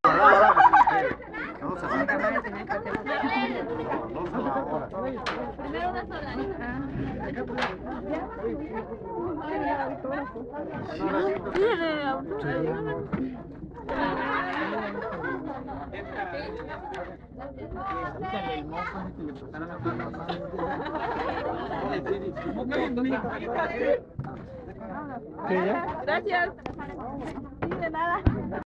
Vamos a ver. Primero una sola. Gracias. Sí, de nada.